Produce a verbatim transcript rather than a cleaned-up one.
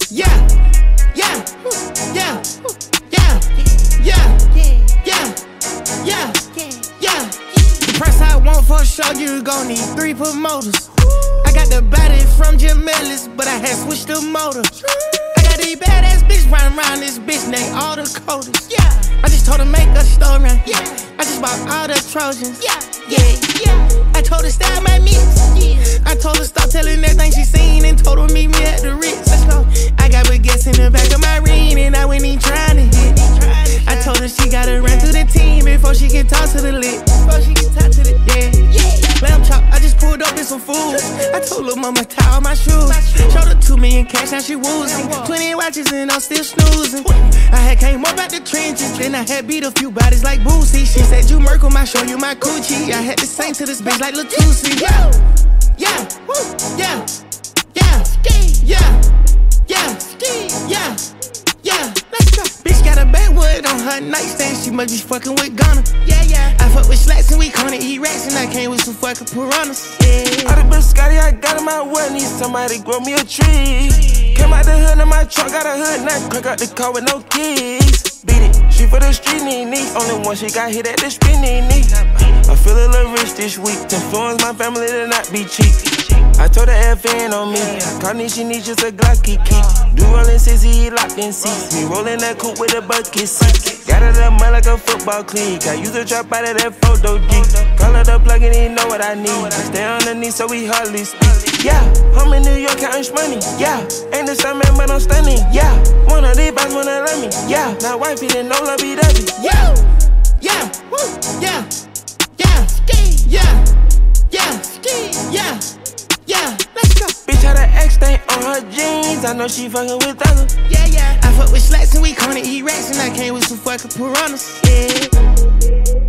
Yeah, yeah, yeah, yeah, yeah, yeah, yeah, yeah. The price I want for a show, you gon' need three promoters. I got the body from Jim Ellis, but I had switched the motor. I got these badass bitch running around this bitch named all the coders. Yeah, I just told her make a story. Yeah, I just bought all the Trojans. Yeah, yeah, yeah. I told her style my mix. Yeah, I told her stop telling everything she seen and told her meet me at the Ritz. Let's go. I got baguettes in the back of my ring and I went in trying to hit. I told her she gotta run through the team before she can talk to the lit. Before she can talk to the yeah, yeah. Lamb chop, I just pulled up in some food. I told her mama tie all my shoes. Showed her two million cash, now she woozing. Twenty watches and I'm still snoozing. I had came up out the trenches, then I had beat a few bodies like Boosie. She said you Merkle, I show you my coochie. I had to sing to this bitch like Latusi. Yeah, yeah, yeah, yeah, yeah, yeah, yeah, yeah. Let's go. Bitch got a backwood on her nightstand. She must be fucking with Ghana. Yeah, yeah. I fuck with slacks and we gonna eat rats and I came with some fucking piranhas. Yeah. All the biscotti I got in my well, need somebody grow me a tree. Came out the hood in my truck, got a hood now crack out the car with no keys. Beat it, she for the street knee knee. Only one she got hit at the spinny knee. I feel a little rich this week. To influence my family to not be cheap. I told her F N on me. Carney, she needs just a Glocky key. Do rollin' sissy, locked in seats. Me rollin' that coupe with a bucket seat. Got it up mud like a football clique. I use a trap out of that photo geek. Call her the plug and he know what I need. I stay underneath so we hardly speak. Yeah, I'm in New York counting money. Yeah, ain't the same man but I'm stunning. Yeah, one of these boys wanna love me. Yeah, now wifey didn't know love be dubby. Yeah, yeah, yeah, yeah, yeah, yeah, yeah, yeah. Let's go. Bitch had an X stain on her jeans. I know she fucking with others. Yeah, yeah. I fuck with slacks and we gonna eat rats and I came with some fucking piranhas. Yeah.